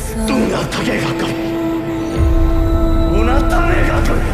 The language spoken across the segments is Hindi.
どんな影がかうなためがか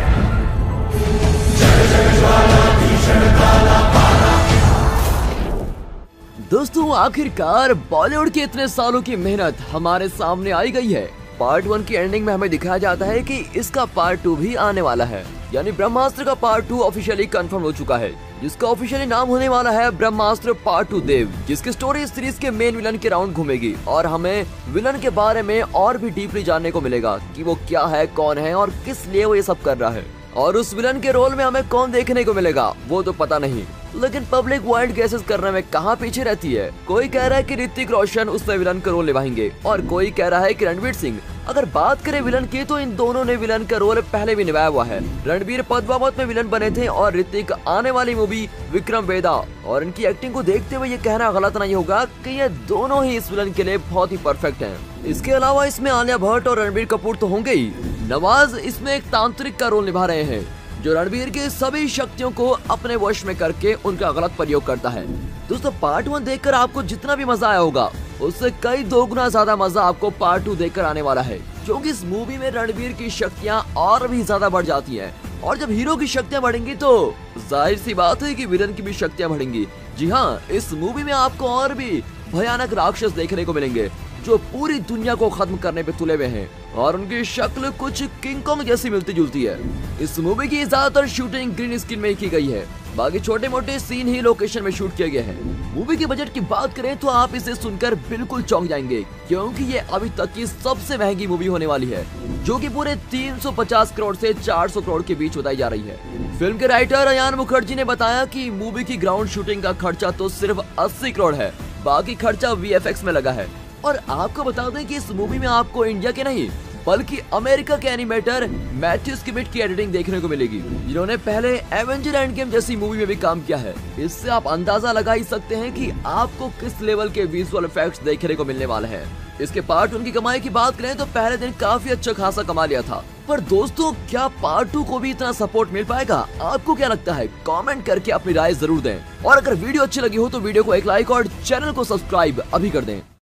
दोस्तों आखिरकार बॉलीवुड के इतने सालों की मेहनत हमारे सामने आई गई है। पार्ट 1 की एंडिंग में हमें दिखाया जाता है कि इसका पार्ट 2 भी आने वाला है, यानी ब्रह्मास्त्र का पार्ट 2 ऑफिशियली कंफर्म हो चुका है, जिसका ऑफिशियली नाम होने वाला है ब्रह्मास्त्र पार्ट 2 देव, जिसकी स्टोरी इस सीरीज के मेन विलन के राउंड घूमेगी और हमें विलन के बारे में और भी डीपली जानने को मिलेगा कि वो क्या है, कौन है और किस लिए वो ये सब कर रहा है। और उस विलन के रोल में हमें कौन देखने को मिलेगा वो तो पता नहीं, लेकिन पब्लिक वाइल्ड गेसेस करने में कहाँ पीछे रहती है। कोई कह रहा है कि ऋतिक रोशन उसमें विलन का रोल निभाएंगे और कोई कह रहा है कि रणवीर सिंह। अगर बात करें विलन की तो इन दोनों ने विलन का रोल पहले भी निभाया हुआ है। रणवीर पद्मावत में विलन बने थे और ऋतिक आने वाली मूवी विक्रम वेदा। और इनकी एक्टिंग को देखते हुए ये कहना गलत नहीं होगा कि ये दोनों ही इस विलन के लिए बहुत ही परफेक्ट हैं। इसके अलावा इसमें आलिया भट्ट और रणबीर कपूर तो होंगे ही। नवाज इसमें एक तांत्रिक का रोल निभा रहे हैं जो रणबीर के सभी शक्तियों को अपने वश में करके उनका गलत प्रयोग करता है। दोस्तों पार्ट 1 देखकर आपको जितना भी मजा आया होगा उससे कई 2 गुना ज्यादा मजा आपको पार्ट 2 देखकर आने वाला है, क्योंकि इस मूवी में रणबीर की शक्तियाँ और भी ज्यादा बढ़ जाती हैं। और जब हीरो की शक्तियाँ बढ़ेंगी तो जाहिर सी बात है कि विलन की भी शक्तियाँ बढ़ेंगी। जी हाँ, इस मूवी में आपको और भी भयानक राक्षस देखने को मिलेंगे जो पूरी दुनिया को खत्म करने पे तुले हुए हैं और उनकी शक्ल कुछ किंग कॉन्ग जैसी मिलती जुलती है। इस मूवी की ज्यादातर शूटिंग ग्रीन स्क्रीन में की गई है, बाकी छोटे मोटे सीन ही लोकेशन में शूट किए गए हैं। मूवी के बजट की बात करें तो आप इसे सुनकर बिल्कुल चौंक जाएंगे, क्योंकि ये अभी तक की सबसे महंगी मूवी होने वाली है, जो कि पूरे 350 करोड़ से 400 करोड़ के बीच बताई जा रही है। फिल्म के राइटर अयान मुखर्जी ने बताया कि मूवी की ग्राउंड शूटिंग का खर्चा तो सिर्फ 80 करोड़ है, बाकी खर्चा VFX में लगा है। और आपको बता दें कि इस मूवी में आपको इंडिया के नहीं बल्कि अमेरिका के एनिमेटर मैथ्यू स्किमिट की एडिटिंग देखने को मिलेगी, जिन्होंने पहले एवेंजर एंड गेम जैसी मूवी में भी काम किया है। इससे आप अंदाजा लगा ही सकते हैं कि आपको किस लेवल के विजुअल इफेक्ट्स देखने को मिलने वाले हैं। इसके पार्ट 1 की कमाई की बात करें तो पहले दिन काफी अच्छा खासा कमा लिया था, पर दोस्तों क्या पार्ट 2 को भी इतना सपोर्ट मिल पाएगा? आपको क्या लगता है? कमेंट करके अपनी राय जरूर दें। और अगर वीडियो अच्छी लगी हो तो वीडियो को एक लाइक और चैनल को सब्सक्राइब अभी कर दें।